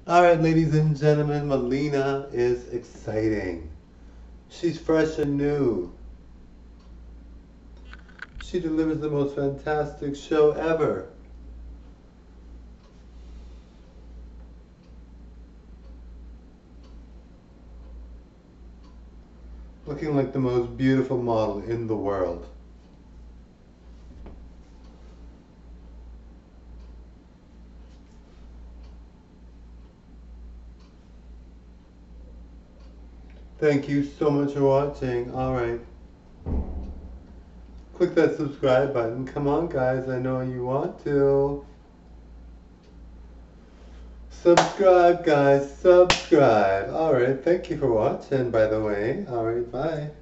Alright, ladies and gentlemen, Mileena is exciting. She's fresh and new. She delivers the most fantastic show ever. Looking like the most beautiful model in the world. Thank you so much for watching. Alright. Click that subscribe button. Come on, guys. I know you want to. Subscribe, guys. Subscribe. Alright. Thank you for watching, by the way. Alright. Bye.